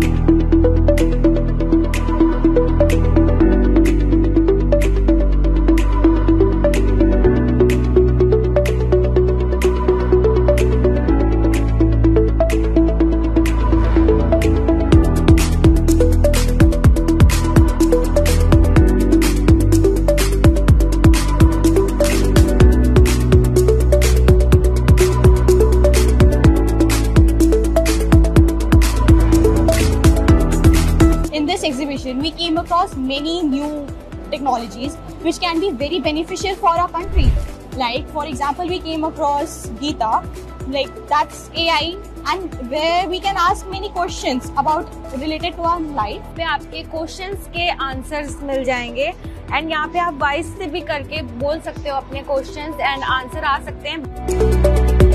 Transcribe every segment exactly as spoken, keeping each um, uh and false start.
Exhibition, we came across many new technologies which can be very beneficial for our country. Like, for example, we came across Geeta, like that's A I, and where we can ask many questions about related to our life. पे आपके questions के answers मिल जाएंगे and यहाँ पे आप voice से भी करके बोल सकते हो अपने क्वेश्चंस एंड आंसर आ सकते हैं।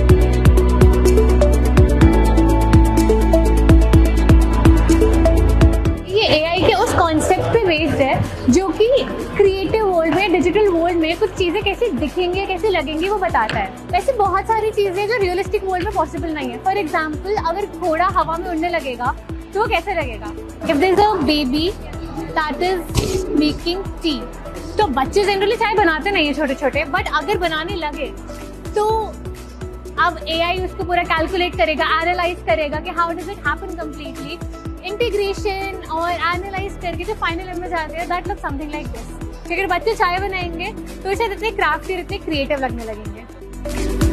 कॉन्सेप्ट पे बेस्ड है जो कि क्रिएटिव वर्ल्ड में, डिजिटल वर्ल्ड में कुछ चीजें कैसे दिखेंगे, कैसे लगेंगी वो बताता है। वैसे बहुत सारी चीजें जो रियलिस्टिक वर्ल्ड में पॉसिबल नहीं है। फॉर एग्जांपल, अगर घोड़ा हवा में उड़ने लगेगा तो वो कैसे लगेगा? If there is a baby that is making tea, तो बच्चे जनरली चाय बनाते नहीं है छोटे छोटे, बट अगर बनाने लगे तो अब ए आई उसको पूरा कैलकुलेट करेगा, एनालाइज करेगा कि how does it happen completely, integration और एनालाइज करके जो फाइनल इमेज आती है that looks something like this. अगर बच्चे चाय बनाएंगे तो शायद इतने क्राफ्टी और इतने क्रिएटिव लगने लगेंगे।